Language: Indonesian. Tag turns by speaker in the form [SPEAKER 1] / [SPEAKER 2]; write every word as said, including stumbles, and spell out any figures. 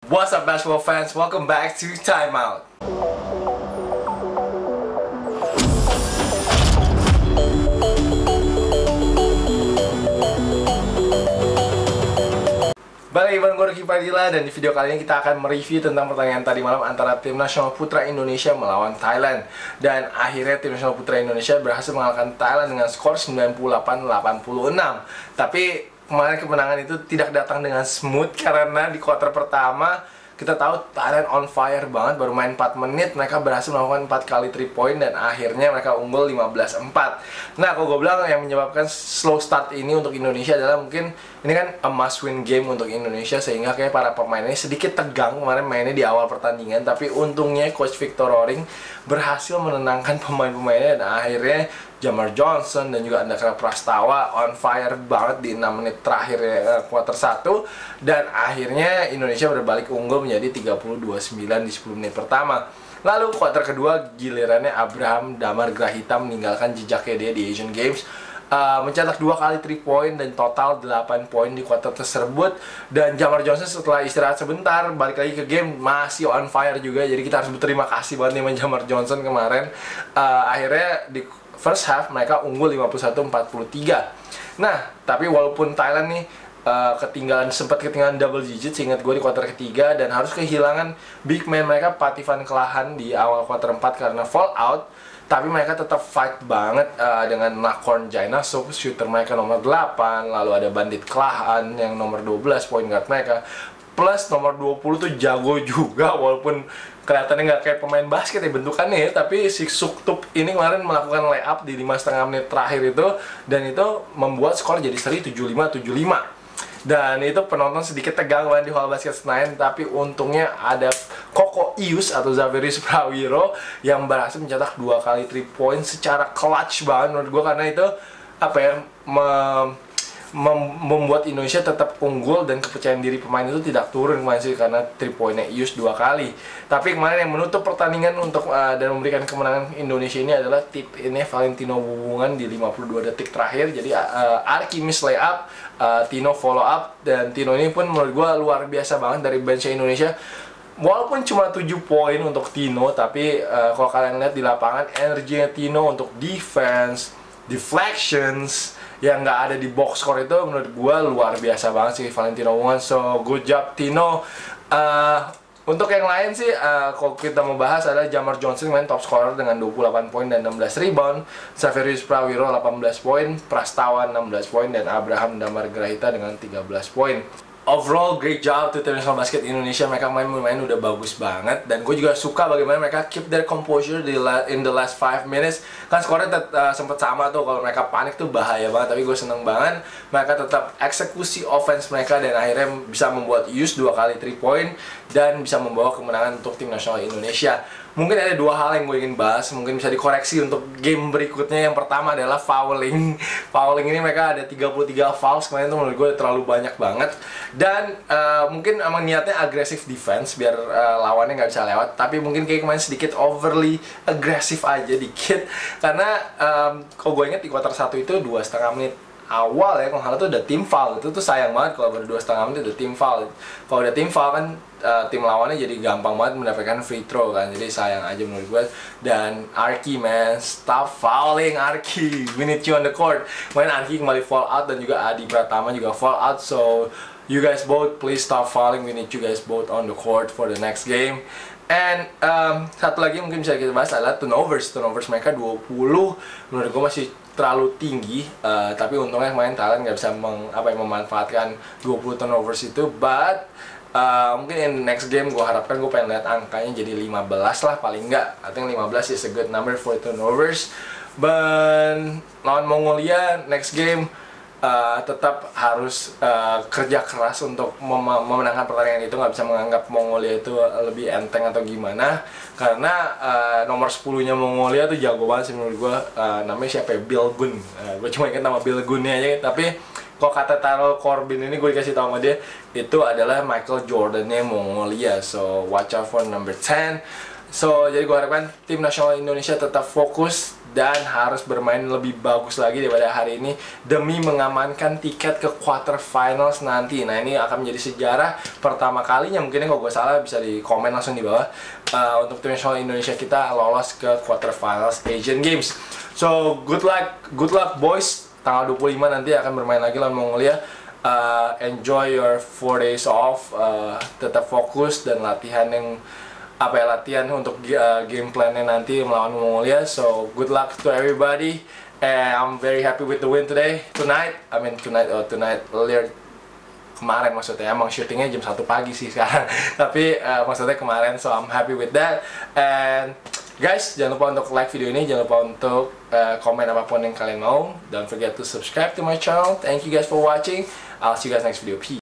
[SPEAKER 1] What's up basketball fans, welcome back to Timeout. Balik bareng gue Ricky Padilla, dan di video kali ini kita akan mereview tentang pertandingan tadi malam antara tim nasional putra Indonesia melawan Thailand. Dan akhirnya tim nasional putra Indonesia berhasil mengalahkan Thailand dengan skor sembilan puluh delapan delapan puluh enam. Tapi kemarin kemenangan itu tidak datang dengan smooth karena di kuarter pertama kita tahu Thailand on fire banget. Baru main empat menit mereka berhasil melakukan empat kali three point dan akhirnya mereka unggul lima belas empat. Nah, kalau gue bilang yang menyebabkan slow start ini untuk Indonesia adalah mungkin ini kan a must win game untuk Indonesia, sehingga kayak para pemainnya sedikit tegang kemarin mainnya di awal pertandingan. Tapi untungnya Coach Victor Roaring berhasil menenangkan pemain-pemainnya, dan akhirnya Jamar Johnson dan juga Andakara Prastawa on fire banget di enam menit terakhir ya, kuarter satu, dan akhirnya Indonesia berbalik unggul menjadi tiga puluh dua puluh sembilan di sepuluh menit pertama. Lalu kuarter kedua gilirannya Abraham Damar Grahita meninggalkan jejaknya dia di Asian Games, uh, mencetak dua kali three point dan total delapan poin di kuarter tersebut. Dan Jamar Johnson setelah istirahat sebentar balik lagi ke game masih on fire juga, jadi kita harus berterima kasih banget sama Jamar Johnson kemarin. Uh, akhirnya di first half mereka unggul lima puluh satu empat puluh tiga. Nah, tapi walaupun Thailand nih uh, ketinggalan sempat ketinggalan double digit, ingat gue di kuarter ketiga, dan harus kehilangan big man mereka Patifan Kelahan di awal kuarter empat karena fall out, tapi mereka tetap fight banget uh, dengan Nakorn Jainasop, shooter mereka nomor delapan, lalu ada Bandit Kelahan yang nomor dua belas point guard mereka, plus nomor dua puluh tuh jago juga, walaupun kelihatannya nggak kayak pemain basket ya bentukannya ya, tapi si Suktup ini kemarin melakukan layup di lima setengah menit terakhir itu, dan itu membuat skor jadi seri tujuh puluh lima tujuh puluh lima. Dan itu penonton sedikit tegang banget di Hall Basket Senayan, tapi untungnya ada Koko Ius atau Zaverius Prawiro yang berhasil mencetak dua kali three point secara clutch banget menurut gue, karena itu apa ya, mem Mem membuat Indonesia tetap unggul dan kepercayaan diri pemain itu tidak turun kemarin sih, karena three pointnya Ius dua kali. Tapi kemarin yang menutup pertandingan untuk uh, dan memberikan kemenangan Indonesia ini adalah tip ini Valentino Bubungan di lima puluh dua detik terakhir. Jadi uh, Arki miss layup, uh, Tino follow up, dan Tino ini pun menurut gue luar biasa banget dari bench Indonesia. Walaupun cuma tujuh poin untuk Tino, tapi uh, kalau kalian lihat di lapangan energinya Tino untuk defense, deflections yang nggak ada di box score itu menurut gue luar biasa banget sih Valentino Bubungan. So good job Tino. Uh, untuk yang lain sih, uh, kalau kita mau bahas adalah Jamar Johnson main top scorer dengan dua puluh delapan poin dan enam belas rebound, Zaverius Prawiro delapan belas poin, Prastawa enam belas poin, dan Abraham Damar Grahita dengan tiga belas poin. Overall, great job to tim nasional basket Indonesia. Mereka main-main udah bagus banget, dan gue juga suka bagaimana mereka keep their composure di in the last five minutes. Kan skornya uh, sempet sama tuh, kalau mereka panik tuh bahaya banget. Tapi gue seneng banget mereka tetap eksekusi offense mereka, dan akhirnya bisa membuat use dua kali three point dan bisa membawa kemenangan untuk tim nasional Indonesia. Mungkin ada dua hal yang gue ingin bahas, mungkin bisa dikoreksi untuk game berikutnya. Yang pertama adalah fouling. Fouling ini mereka ada tiga puluh tiga fouls kemarin, itu menurut gue terlalu banyak banget. Dan uh, mungkin emang niatnya agresif defense biar uh, lawannya nggak bisa lewat, tapi mungkin kayak kemarin sedikit overly agresif aja dikit. Karena um, kalau gue inget di kuarter satu itu dua setengah menit awal ya, kalau nggak tuh udah tim foul. Itu tuh sayang banget kalau baru dua setengah menit udah tim foul. Kalau udah tim foul kan uh, tim lawannya jadi gampang banget mendapatkan free throw kan, jadi sayang aja menurut gue. Dan Arki man, stop fouling Arki, we need you on the court. Main Arki kembali fall out, dan juga Adi Pratama juga fall out. So you guys both please stop fouling, we need you guys both on the court for the next game. And um, satu lagi mungkin bisa kita bahas adalah turnovers. Turnovers mereka dua puluh, menurut gue masih terlalu tinggi, uh, tapi untungnya main Thailand nggak bisa meng, apa, yang memanfaatkan dua puluh turnovers itu. But uh, mungkin in next game gue harapkan, gue pengen lihat angkanya jadi lima belas lah paling nggak. I think lima belas is a good number for turnovers. But lawan Mongolia next game Uh, tetap harus uh, kerja keras untuk mem memenangkan pertandingan itu. Nggak bisa menganggap Mongolia itu lebih enteng atau gimana, karena uh, nomor sepuluh-nya Mongolia tuh jago banget sih menurut gue. Uh, namanya siapa ya? Bill Gun. Uh, gue cuma ingat nama Bill Gunnya aja, tapi kok kata Taro Corbin ini gue dikasih tau sama dia itu adalah Michael Jordan-nya Mongolia. So watch out for number ten. So, jadi gue harapkan tim nasional Indonesia tetap fokus dan harus bermain lebih bagus lagi daripada hari ini demi mengamankan tiket ke quarter finals nanti. Nah, ini akan menjadi sejarah pertama kalinya, mungkin kalau gue salah bisa di komen langsung di bawah, uh, untuk tim nasional Indonesia kita lolos ke quarter finals Asian Games. So, good luck, good luck boys. Tanggal dua puluh lima nanti akan bermain lagi lawan Mongolia. Uh, enjoy your four days off, uh, tetap fokus dan latihan yang apa ya latihan untuk uh, game plan-nya nanti melawan Mongolia. So good luck to everybody, and I'm very happy with the win today. Tonight, I mean tonight, oh tonight earlier kemarin maksudnya, emang syutingnya jam satu pagi sih sekarang. Tapi uh, maksudnya kemarin, so I'm happy with that. And guys, jangan lupa untuk like video ini, jangan lupa untuk uh, komen apapun yang kalian mau. Don't forget to subscribe to my channel. Thank you guys for watching. I'll see you guys next video. Peace.